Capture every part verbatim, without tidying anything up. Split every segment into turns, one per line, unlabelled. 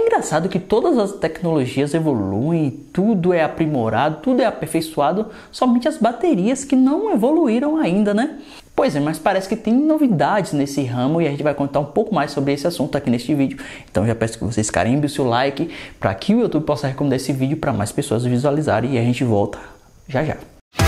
engraçado que todas as tecnologias evoluem, tudo é aprimorado, tudo é aperfeiçoado, somente as baterias que não evoluíram ainda, né? Pois é, mas parece que tem novidades nesse ramo e a gente vai contar um pouco mais sobre esse assunto aqui neste vídeo. Então já peço que vocês carimbem o seu like para que o YouTube possa recomendar esse vídeo para mais pessoas visualizarem e a gente volta já já.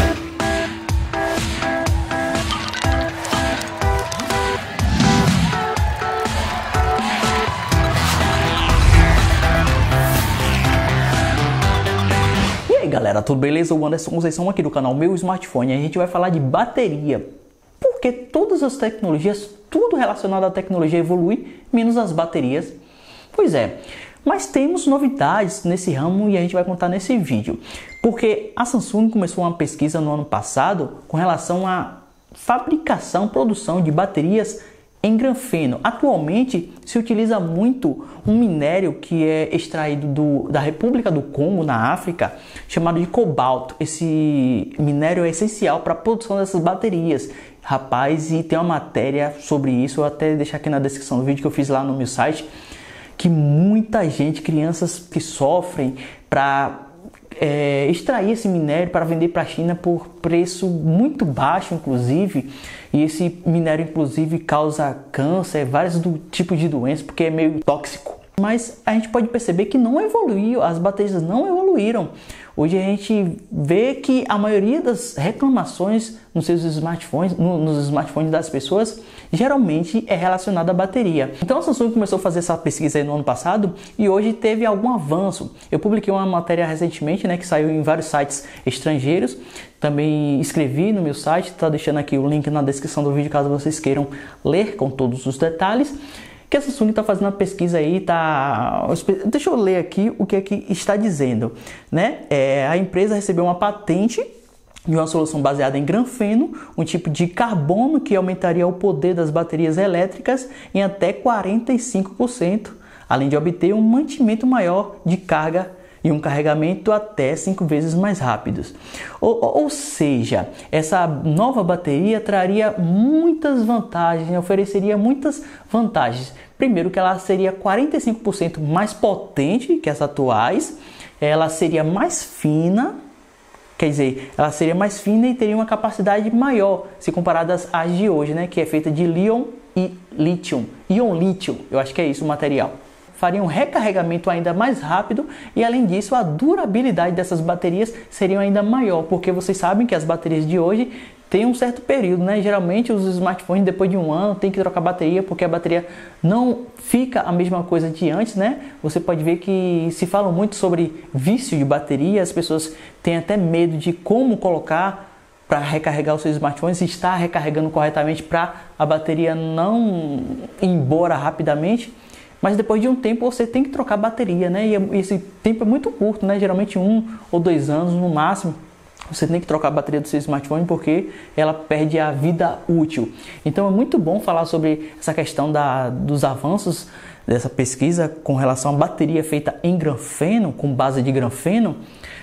Galera, tudo beleza? O Anderson Conceição aqui do canal Meu Smartphone e a gente vai falar de bateria. Porque todas as tecnologias, tudo relacionado à tecnologia evolui, menos as baterias. Pois é, mas temos novidades nesse ramo e a gente vai contar nesse vídeo. Porque a Samsung começou uma pesquisa no ano passado com relação à fabricação, produção de baterias em grafeno. Atualmente se utiliza muito um minério que é extraído do, da República do Congo, na África, chamado de cobalto. Esse minério é essencial para a produção dessas baterias. Rapaz, e tem uma matéria sobre isso, eu até deixar aqui na descrição do vídeo que eu fiz lá no meu site, que muita gente, crianças que sofrem para É, extrair esse minério para vender para a China por preço muito baixo, inclusive, e esse minério inclusive causa câncer, vários do, tipos de doenças, porque é meio tóxico. Mas a gente pode perceber que não evoluiu, as baterias não evoluíram. Hoje a gente vê que a maioria das reclamações nos seus smartphones, no, nos smartphones das pessoas, geralmente é relacionada à bateria. Então a Samsung começou a fazer essa pesquisa aí no ano passado e hoje teve algum avanço. Eu publiquei uma matéria recentemente, né, que saiu em vários sites estrangeiros. Também escrevi no meu site, tá deixando aqui o link na descrição do vídeo caso vocês queiram ler com todos os detalhes. Que a Samsung está fazendo uma pesquisa aí, tá... Deixa eu ler aqui o que é que está dizendo, né? É, a empresa recebeu uma patente de uma solução baseada em grafeno, um tipo de carbono que aumentaria o poder das baterias elétricas em até quarenta e cinco por cento, além de obter um mantimento maior de carga e um carregamento até cinco vezes mais rápidos. Ou, ou seja, essa nova bateria traria muitas vantagens, ofereceria muitas vantagens. Primeiro que ela seria quarenta e cinco por cento mais potente que as atuais, ela seria mais fina, quer dizer, ela seria mais fina e teria uma capacidade maior, se comparadas às de hoje, né, que é feita de íon e lítio. Íon lítio, eu acho que é isso o material. Faria um recarregamento ainda mais rápido e, além disso, a durabilidade dessas baterias seria ainda maior, porque vocês sabem que as baterias de hoje têm um certo período, né? Geralmente os smartphones depois de um ano tem que trocar bateria porque a bateria não fica a mesma coisa de antes, né? Você pode ver que se fala muito sobre vício de bateria, as pessoas têm até medo de como colocar para recarregar os seus smartphones, se está recarregando corretamente para a bateria não ir embora rapidamente. Mas depois de um tempo você tem que trocar a bateria, né? E esse tempo é muito curto, né? Geralmente um ou dois anos no máximo. Você tem que trocar a bateria do seu smartphone porque ela perde a vida útil. Então é muito bom falar sobre essa questão da, dos avanços dessa pesquisa com relação à bateria feita em grafeno, com base de grafeno,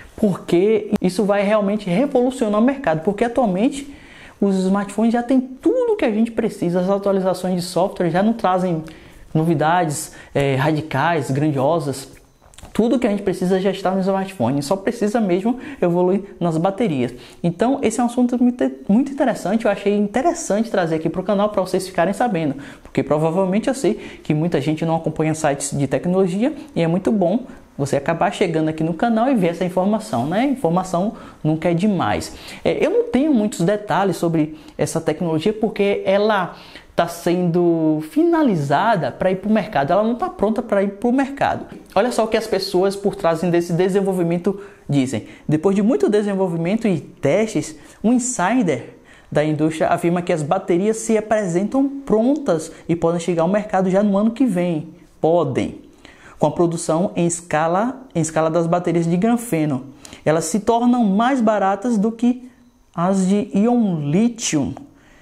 porque isso vai realmente revolucionar o mercado. Porque atualmente os smartphones já têm tudo que a gente precisa, as atualizações de software já não trazem novidades é, radicais, grandiosas. Tudo que a gente precisa já está no smartphone, só precisa mesmo evoluir nas baterias. Então esse é um assunto muito, muito interessante, eu achei interessante trazer aqui para o canal para vocês ficarem sabendo, porque provavelmente eu sei que muita gente não acompanha sites de tecnologia e é muito bom você acabar chegando aqui no canal e ver essa informação, né? Informação nunca é demais. É, eu não tenho muitos detalhes sobre essa tecnologia porque ela está sendo finalizada para ir para o mercado, ela não está pronta para ir para o mercado. Olha só o que as pessoas por trás desse desenvolvimento dizem. Depois de muito desenvolvimento e testes, um insider da indústria afirma que as baterias se apresentam prontas e podem chegar ao mercado já no ano que vem. Podem. Com a produção em escala, em escala das baterias de grafeno. Elas se tornam mais baratas do que as de íon lítio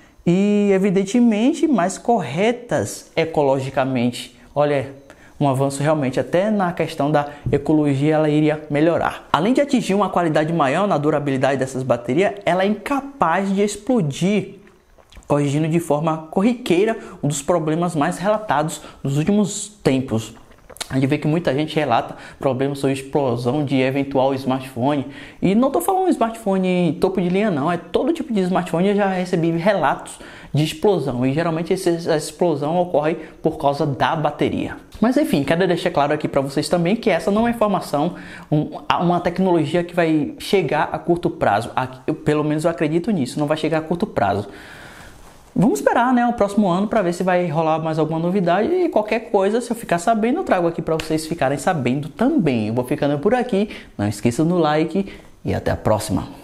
e, evidentemente, mais corretas ecologicamente. Olha, um avanço realmente, até na questão da ecologia ela iria melhorar. Além de atingir uma qualidade maior na durabilidade dessas baterias, ela é incapaz de explodir, corrigindo de forma corriqueira um dos problemas mais relatados nos últimos tempos. A gente vê que muita gente relata problemas sobre explosão de eventual smartphone. E não estou falando smartphone topo de linha não, é todo tipo de smartphone. Eu já recebi relatos de explosão e geralmente essa explosão ocorre por causa da bateria. Mas enfim, quero deixar claro aqui para vocês também que essa não é informação, um, uma tecnologia que vai chegar a curto prazo. Eu, pelo menos eu acredito nisso, não vai chegar a curto prazo. Vamos esperar, né, o próximo ano para ver se vai rolar mais alguma novidade e qualquer coisa, se eu ficar sabendo, eu trago aqui para vocês ficarem sabendo também. Eu vou ficando por aqui, não esqueça do like e até a próxima.